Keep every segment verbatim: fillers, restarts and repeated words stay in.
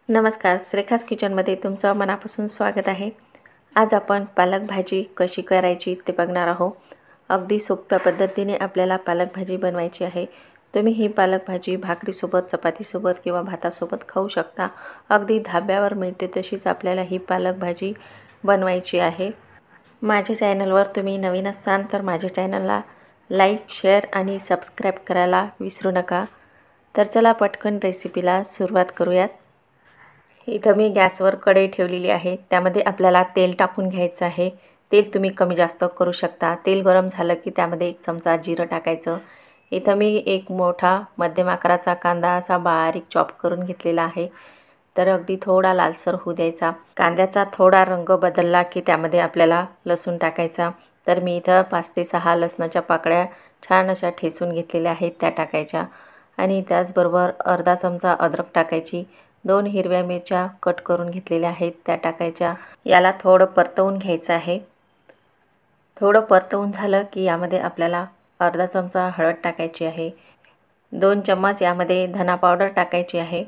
नमस्कार, श्रेखास किचनमध्ये तुमचं मनापासून स्वागत आहे। आज आपण पालक भाजी कशी करायची ते बघणार आहोत। अगदी सोप्या पद्धतीने आपल्याला पालक भाजी बनवायची आहे। तुम्ही ही पालक भाजी भाकरीसोबत, चपातीसोबत किंवा भातासोबत खाऊ शकता। अगदी धाब्यावर मिळते तशीच आपल्याला ही पालक भाजी बनवायची आहे। माझ्या चॅनलवर तुम्ही नवीन असाल तर माझ्या चॅनलला लाईक, शेअर आणि सबस्क्राइब करायला विसरू नका। तर चला पटकन रेसिपीला सुरुवात करूयात। इथं मी गॅसवर कढई ठेवलेली आहे। त्यामध्ये आपल्याला तेल टाकून घ्यायचं आहे। तेल तुम्ही कमी जास्त करू शकता। तेल गरम झालं की त्यामध्ये एक चमचा जिरं टाकायचं। इथं मी एक मोठा मध्यम आकाराचा कांदा असा बारीक चॉप करून घेतलेला आहे। तर अगदी थोडा लालसर होऊ द्यायचा। कांद्याचा थोडा रंग बदलला की त्यामध्ये आपल्याला लसूण टाकायचा। तर मी इथं पाच ते सहा लसणाच्या पाकळ्या छान अशा ठेचून घेतलेल्या आहेत त्या टाकायच्या आणि त्याचबरोबर अर्धा चमचा अद्रक टाकायची। दोन हिरव्या मिरच्या कट करून घेतलेल्या आहेत त्या टाकायच्या। याला थोडं परतवून घ्यायचं आहे। थोडं परतवून झालं की यामध्ये आपल्याला अर्धा चमचा हळद टाकायची आहे। दोन चम्मच यामध्ये धना पावडर टाकायची आहे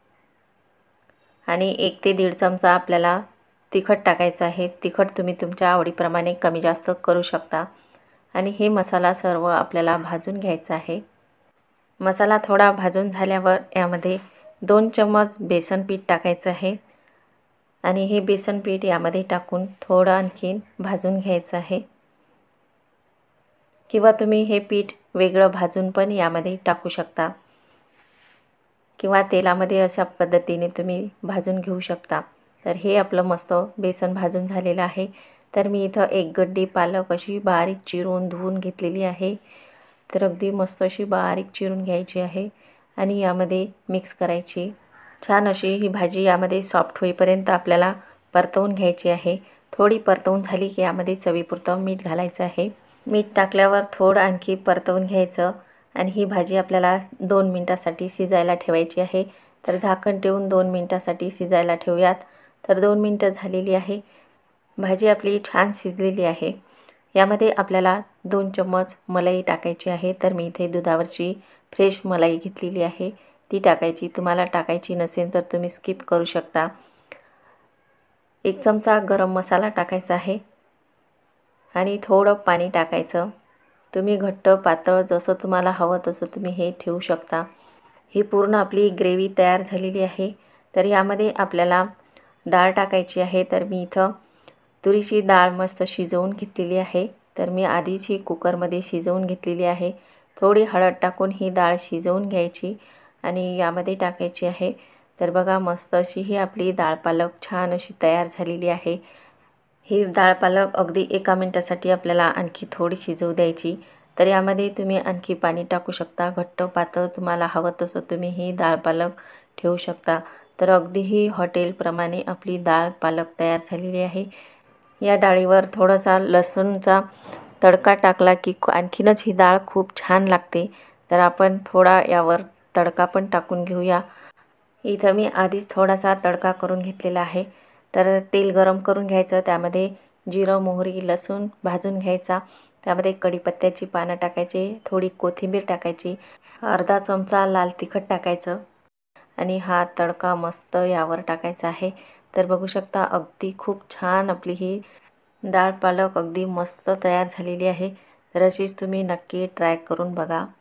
आणि एक ते दीड चमचा आपल्याला तिखट टाकायचं आहे। तिखट तुम्ही तुमच्या आवडीप्रमाणे कमी जास्त करू शकता आणि हे मसाला सर्व आपल्याला भाजून घ्यायचा आहे। मसाला थोडा भाजून झाल्यावर यामध्ये दोन चम्मच बेसन पीठ टाकायचं आहे आणि हे बेसन पीठ यामध्ये टाकून थोडं आणखीन भाजून घ्यायचं आहे किंवा तुम्ही हे पीठ वेगळं भाजून पण यामध्ये टाकू शकता किंवा तेलामध्ये अशा पद्धतीने तुम्ही भाजून घेऊ शकता। तर हे आपलं मस्त बेसन भाजून झालेलं आहे। तर मी इथं एक गड्डी पालक अशी बारीक चिरून धुवून घेतलेली आहे। तर अगदी मस्त अशी बारीक चिरून घ्यायची आहे आणि यामध्ये मिक्स करायची। छान अशी ही भाजी यामध्ये सॉफ्ट होईपर्यंत आपल्याला परतवून घ्यायची आहे। थोडी परतवून झाली की यामध्ये चवीपुरतं मीठ घालायचं आहे। मीठ टाकल्यावर थोडं आणखी परतवून घ्यायचं आणि ही भाजी आपल्याला दोन मिनिटांसाठी शिजायला ठेवायची आहे। तर झाकण ठेवून दोन मिनिटांसाठी शिजायला ठेवूयात। तर दोन मिनिटं झालेली आहे। भाजी आपली छान शिजलेली आहे। यामध्ये आपल्याला दोन चम्मच मलाई टाकायची आहे। तर मी इथे दुधावरची फ्रेश मलाई घेतलेली आहे ती टाकायची। तुम्हाला टाकायची नसेल तर तुम्ही स्किप करू शकता। एक चमचा गरम मसाला टाकायचा आहे आणि थोडं पाणी टाकायचं। तुम्ही घट्ट पातळ जसं तुम्हाला हवं तसं तुम्ही हे ठेवू शकता। ही पूर्ण आपली ग्रेव्ही तयार झालेली आहे। तर यामध्ये आपल्याला डाळ टाकायची आहे। तर मी इथं तुरीची डाळ मस्त शिजवून घेतलेली आहे। तर मी आधीच ही कुकरमध्ये शिजवून घेतलेली आहे। थोडी हळद टाकून ही डाळ शिजवून घ्यायची आणि यामध्ये टाकायची आहे। तर बघा मस्त अशी ही आपली डाळ पालक छान अशी तयार झालेली आहे। ही डाळ पालक अगदी एका मिनिटासाठी आपल्याला आणखी थोडी शिजवू द्यायची। तर यामध्ये तुम्ही आणखी पाणी टाकू शकता। घट्ट पातळ तुम्हाला हवं तसं तुम्ही ही डाळ पालक ठेवू शकता। तर अगदी ही हॉटेलप्रमाणे आपली डाळ पालक तयार झालेली आहे। या डाळीवर थोडासा लसूणचा तडका टाकला की आणखीनच ही डाळ खूप छान लागते। तर आपण थोडा यावर तडका पण टाकून घेऊया। इथं मी आधीच थोडासा तडका करून घेतलेला आहे। तर तेल गरम करून घ्यायचं, त्यामध्ये जिरं, मोहरी, लसूण भाजून घ्यायचा। त्यामध्ये कढीपत्त्याची पानं टाकायची, थोडी कोथिंबीर टाकायची, अर्धा चमचा लाल तिखट टाकायचं आणि हा तडका मस्त यावर टाकायचा आहे। तर बघू शकता अगदी खूप छान आपली ही डाळ पालक अगदी मस्त तयार झालेली आहे। तर अशीच तुम्ही नक्की ट्राय करून बघा।